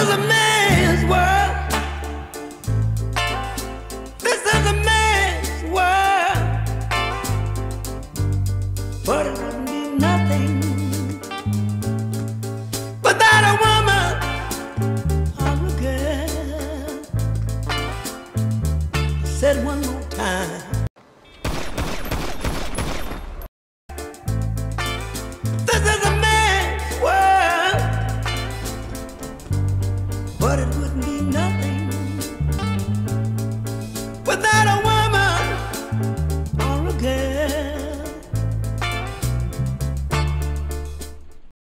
is a man's world. This is a man's world. But it wouldn't be nothing without a woman. Oh, look at. I said one more time. This is a man's world. But it wouldn't be